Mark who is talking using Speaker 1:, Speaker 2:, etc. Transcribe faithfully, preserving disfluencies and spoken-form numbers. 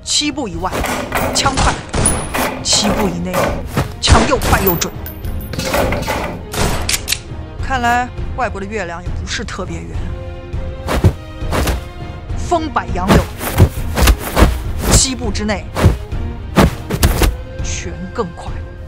Speaker 1: 七步以外，枪快；七步以内，枪又快又准。看来外国的月亮也不是特别圆。风摆杨柳，七步之内，拳更快。